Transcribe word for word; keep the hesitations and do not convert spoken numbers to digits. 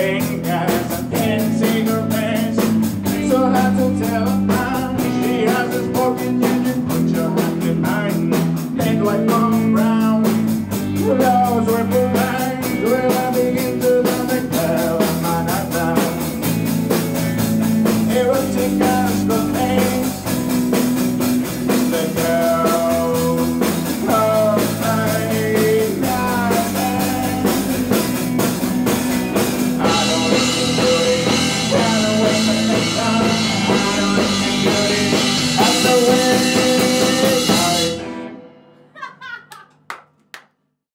fingers and can't see her face. So hard to tell how she has a spoken union. Put your hand behind, head white on brown. Those ripple lines will I begin to run the cloud on my night down. Erotic as